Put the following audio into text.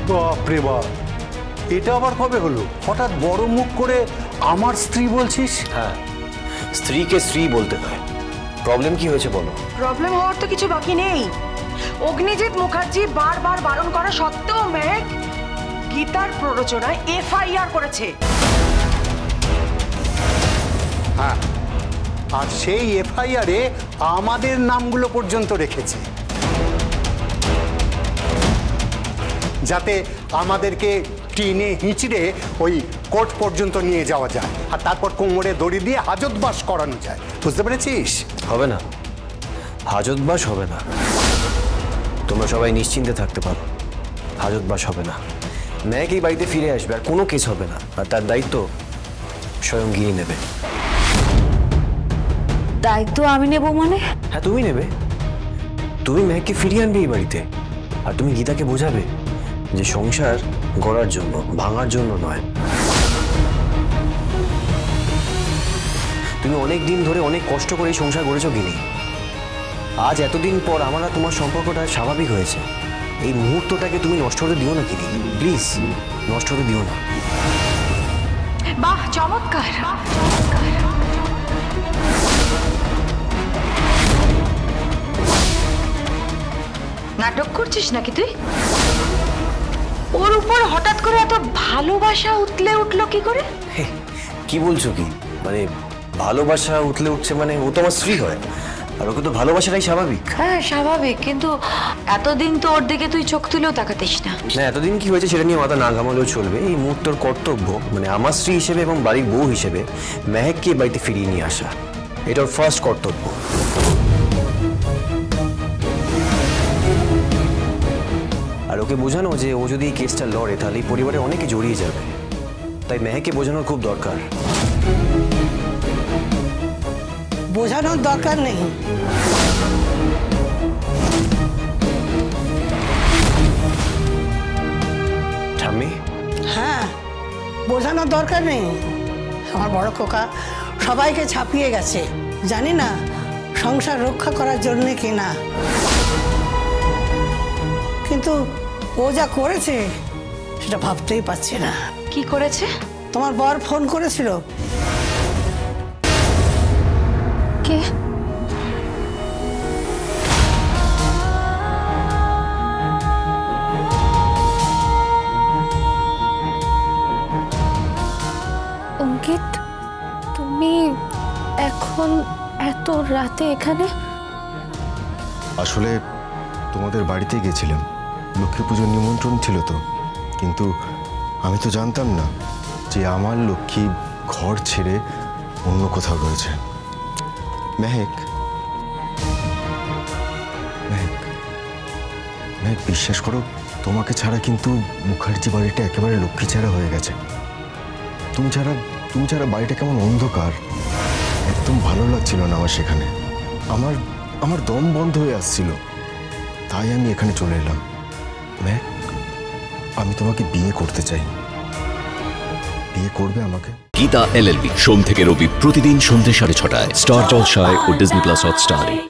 বাপরে বাপ, এটা আবার কবে হলো? হঠাৎ বড় মুখ করে আমার স্ত্রী বলছিস? হ্যাঁ, স্ত্রীকে স্ত্রী বলতে হয়। প্রবলেম কি হয়েছে বলো? প্রবলেম হওয়ার তো কিছু বাকি নেই। অগ্নিজিৎ মুখার্জি বারবার বারণ করা সত্ত্বেও মেহেক গীতার প্ররোচনায় এফআইআর করেছে। হ্যাঁ, আর সেই এফআইআরে আমাদের নামগুলো পর্যন্ত রেখেছে, যাতে আমাদেরকে টিনে হিঁচড়ে ওই কোর্ট পর্যন্ত নিয়ে যাওয়া যায়, আর তারপর কোমরে দড়ি দিয়ে হাজতবাস করানো যায়। বুঝতে পেরেছিস? হবে না, হাজতবাস হবে না। তোমরা সবাই নিশ্চিন্তে থাকতে পারো, হাজতবাস হবে না। মেহেক এই বাড়িতে ফিরে আসবে, আর কোনো কেস হবে না, আর তার দায়িত্ব স্বয়ং গিয়ে নেবে। দায়িত্ব আমি নেব মানে? হ্যাঁ, তুমি নেবে। তুমি মেহেককে ফিরিয়ে আনবে এই বাড়িতে, আর তুমি গীতাকে বোঝাবে যে সংসার গড়ার জন্য, ভাঙার জন্য নয়। তুমি অনেক দিন ধরে অনেক কষ্ট করে এই সংসার গড়েছো গিনি। আজ এতদিন পর আমরা তোমার সম্পর্কটা স্বাভাবিক হয়েছে। এই মুহূর্তটাকে তুমি নষ্ট হতে দিও না গিনি, প্লিজ নষ্ট হতে দিও না। বাহ, চমৎকার। নাটক করছিস নাকি তুই? ওর উপর হঠাৎ করে এত ভালোবাসা উঠলে উঠলো কি করে? কি বলছো কি? মানে ভালোবাসা উঠলে উঠছে মানে ও তো আমার স্ত্রী হয়, আর ওকে তো ভালোবাসাটাই স্বাভাবিক। হ্যাঁ স্বাভাবিক, কিন্তু এতদিন তো ওর দিকে তুই চোখ তুলেও তাকাতিস না। না, এতদিন কি হয়েছে সেটা নিয়ে মাথা না ঘামালেও চলবে। এই মুহূর্তের কর্তব্য, মানে আমার স্ত্রী হিসেবে এবং বাড়ির বউ হিসেবে মেহেককে বাড়িতে ফিরিয়ে নিয়ে আসা, এটা ওর ফার্স্ট কর্তব্য। আর ওকে বোঝানো যে ও যদি এই কেসটা লড়ে তাহলে এই পরিবারে অনেকে জড়িয়ে যাবে, তাই মেহেককে বোঝানোর খুব দরকার। বোঝানোর দরকার নেই। ঠাম্মি, হ্যাঁ, বোঝানোর দরকার নেই। আমার বড় খোকা সবাইকে ছাপিয়ে গেছে, জানি না সংসার রক্ষা করার জন্যে কিনা, কিন্তু ও যা করেছে সেটা ভাবতেই পারছি না। কি করেছে? তোমার বর ফোন করেছিল। কে? অঙ্কিত, তুমি এখন এত রাতে এখানে? আসলে তোমাদের বাড়িতে গেছিলাম, লক্ষ্মী পুজোর নিমন্ত্রণ ছিল তো, কিন্তু আমি তো জানতাম না যে আমার লক্ষ্মী ঘর ছেড়ে অন্য কোথাও রয়েছে। মেহেক, মেহেক, মেহেক, বিশ্বাস করো, তোমাকে ছাড়া কিন্তু মুখার্জি বাড়িটা একেবারে লক্ষ্মী ছাড়া হয়ে গেছে। তুমি ছাড়া বাড়িটা কেমন অন্ধকার, একদম ভালো লাগছিল না আমার সেখানে। আমার দম বন্ধ হয়ে আসছিল, তাই আমি এখানে চলে এলাম। মেহেক, আমি তোমাকে বিয়ে করতে চাই। বিয়ে করবে আমাকে? গীতা LLB সোম থেকে রবি প্রতিদিন সন্ধ্যে 6:30টায় স্টার জলসায় ও ডিজনি প্লাস হটস্টারে।